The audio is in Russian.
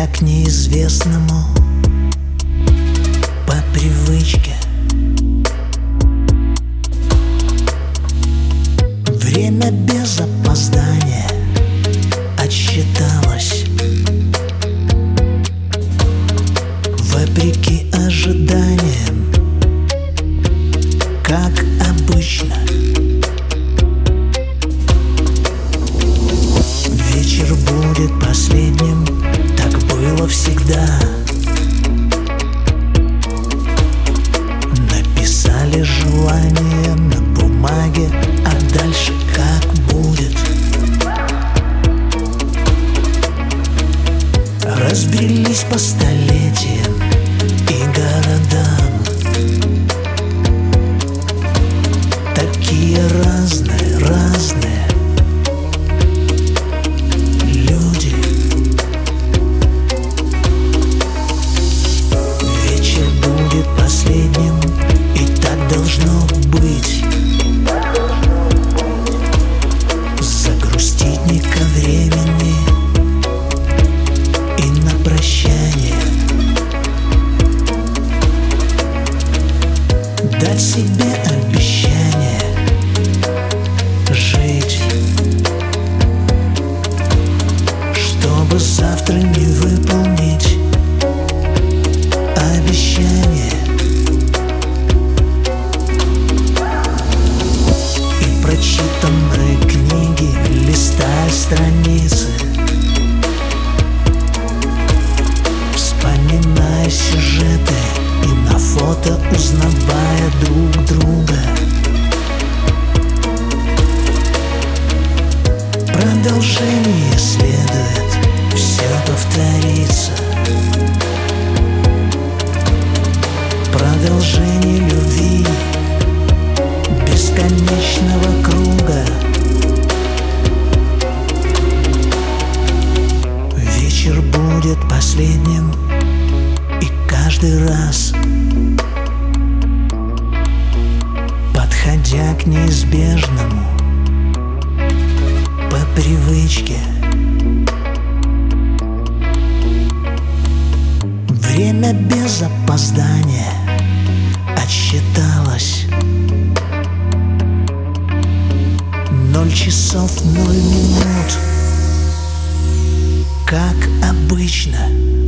Подходя к неизвестному по привычке, время без опоздания отсчиталось. Вопреки ожиданиям, как обычно, вечер будет последним, так было всегда. Написали желание на бумаге, а дальше как будет. Разбрелись по столетиям и городам, такие разные, разные люди. Вечер будет последним, и так должно быть. Загрустить не ко времени и на прощание дать себе обещание жить, чтобы завтра не выполнить обещание. И прочитанные книги, листая страницы, вспоминая сюжеты и на фото узнавая друг друга. Продолжение следует, все повторится. Продолжение любви, бесконечного круга. Вечер будет последним, и каждый раз, подходя к неизбежному по привычке, время без опоздания отсчиталось. 0 часов 0 минут, как обычно.